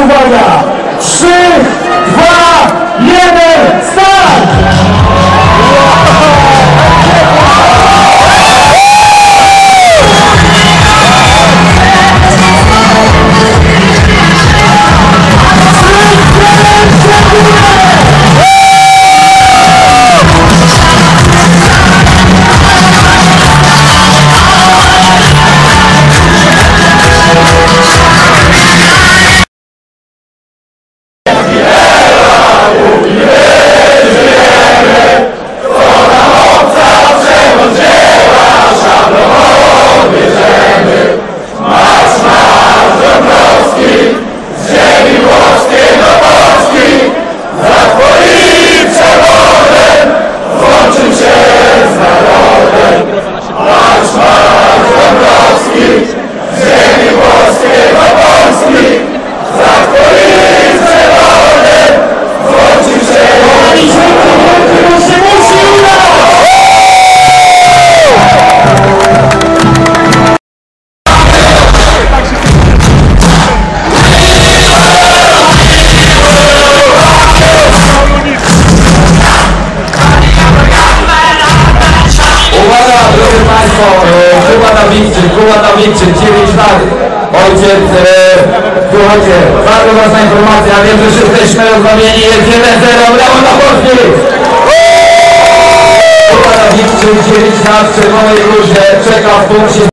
uwaga! 3, 2, 1, start! Kuba Dawidczyk, 9 lat. Ojciec, słuchajcie, bardzo ważna informacja, wiem, że wszyscy jesteśmy rozbawieni, jest 1-0, brawo dla Polski! Kuba Dawidczyk, 9 lat, w czerwonej róże, czeka w punkcie.